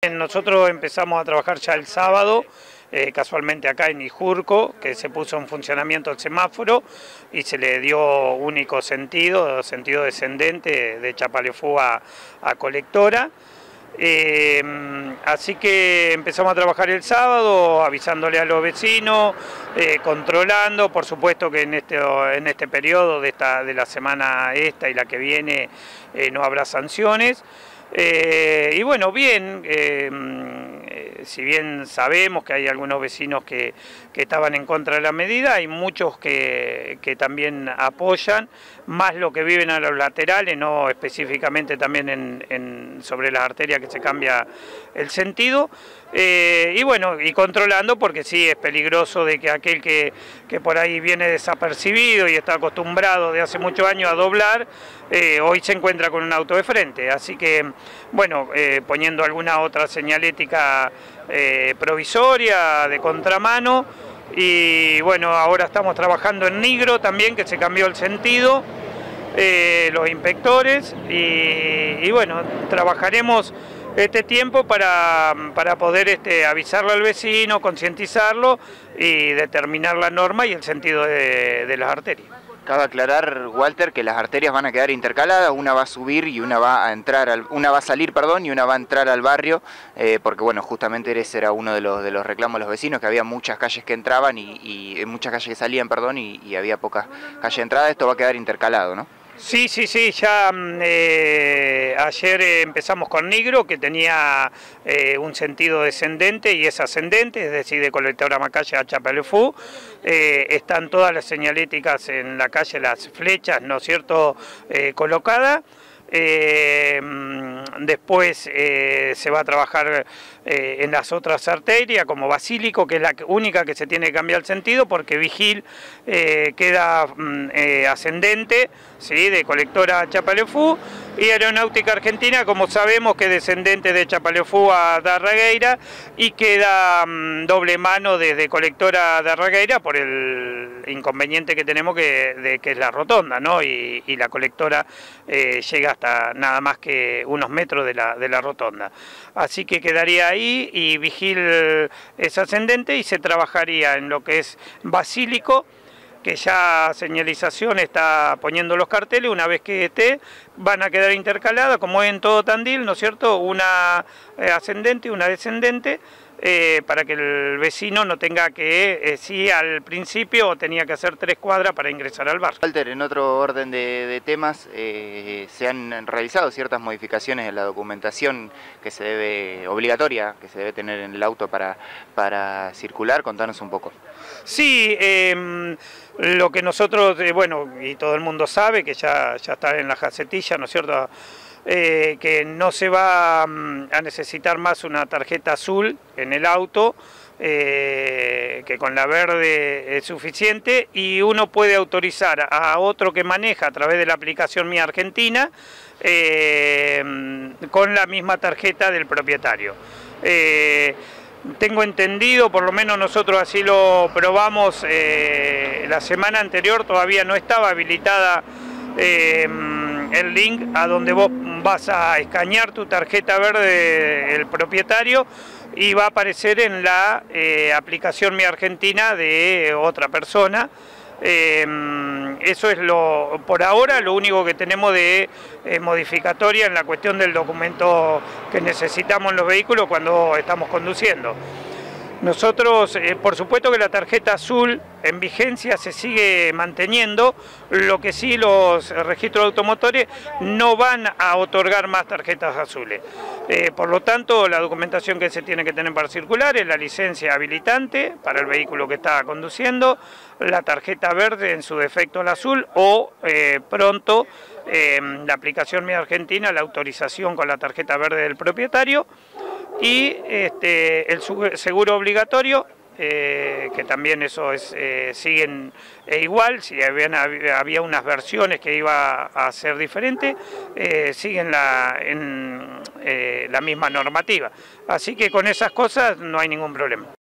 Nosotros empezamos a trabajar ya el sábado, casualmente acá en Ijurco, que se puso en funcionamiento el semáforo y se le dio único sentido descendente de Chapalefú a Colectora. Así que empezamos a trabajar el sábado, avisándole a los vecinos, controlando, por supuesto que en este periodo de la semana esta y la que viene no habrá sanciones. Y bueno, bien, si bien sabemos que hay algunos vecinos que estaban en contra de la medida, hay muchos que también apoyan, más lo que viven a los laterales, no específicamente también sobre las arterias que se cambia el sentido. Y bueno, y controlando, porque sí es peligroso de que aquel que por ahí viene desapercibido y está acostumbrado de hace muchos años a doblar, hoy se encuentra con un auto de frente. Así que, bueno, poniendo alguna otra señalética provisoria de contramano. Y bueno, ahora estamos trabajando en Nigro también, que se cambió el sentido, los inspectores, y bueno, trabajaremos este tiempo para poder avisarle al vecino, concientizarlo y determinar la norma y el sentido de las arterias. Cabe aclarar, Walter, que las arterias van a quedar intercaladas, una va a subir y una va a salir, y una va a entrar al barrio, porque bueno, justamente ese era uno de los reclamos de los vecinos, que había muchas calles que entraban y muchas calles que salían, y había pocas calles de entrada. Esto va a quedar intercalado, ¿no? Sí, ya ayer empezamos con Nigro, que tenía un sentido descendente y es ascendente, es decir, de Colectora Macaya a Chapalefú. Están todas las señaléticas en la calle, las flechas, ¿no es cierto?, colocadas. Después se va a trabajar en las otras arterias, como Basílico, que es la única que se tiene que cambiar el sentido, porque Vigil queda ascendente, ¿sí?, de Colectora a Chapalefú, y Aeronáutica Argentina, como sabemos, que es descendente de Chapalefú a Darregueira, y queda doble mano desde Colectora a Darregueira por el inconveniente que tenemos que es la rotonda, ¿no? Y la Colectora llega hasta nada más que unos metros de la rotonda. Así que quedaría ahí, y Vigil es ascendente, y se trabajaría en lo que es Basílico, que ya señalización está poniendo los carteles. Una vez que esté, van a quedar intercaladas, como en todo Tandil, ¿no es cierto?, una ascendente y una descendente, para que el vecino no tenga que, sí, al principio tenía que hacer 3 cuadras para ingresar al barrio. Walter, en otro orden de temas, se han realizado ciertas modificaciones en la documentación obligatoria que se debe tener en el auto para circular. Contanos un poco. Sí, lo que nosotros, bueno, y todo el mundo sabe, que ya está en la jacetilla, ¿no es cierto?, que no se va a necesitar más una tarjeta azul en el auto, que con la verde es suficiente, y uno puede autorizar a otro que maneja a través de la aplicación Mi Argentina con la misma tarjeta del propietario. Tengo entendido, por lo menos nosotros así lo probamos la semana anterior, todavía no estaba habilitada el link a donde vos vas a escanear tu tarjeta verde del propietario y va a aparecer en la aplicación Mi Argentina de otra persona. Eso es por ahora lo único que tenemos de modificatoria en la cuestión del documento que necesitamos en los vehículos cuando estamos conduciendo. Nosotros, por supuesto que la tarjeta azul en vigencia se sigue manteniendo, lo que sí los registros automotores no van a otorgar más tarjetas azules. Por lo tanto, la documentación que se tiene que tener para circular es la licencia habilitante para el vehículo que está conduciendo, la tarjeta verde en su defecto el azul, o pronto la aplicación Mi Argentina, la autorización con la tarjeta verde del propietario, y el seguro obligatorio, que también eso siguen igual. Si había unas versiones que iba a ser diferente, siguen la misma normativa. Así que con esas cosas no hay ningún problema.